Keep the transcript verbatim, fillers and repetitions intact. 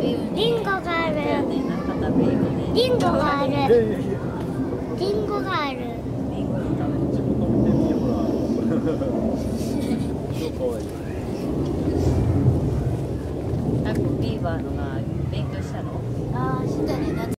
リンゴがある。 やね、なんか食べるよね。 リンゴがある。リンゴがある。 リンゴ食べる。 自分の見てみてほら。超可愛い。 タコビーバーのが勉強したの？ ああ、したね。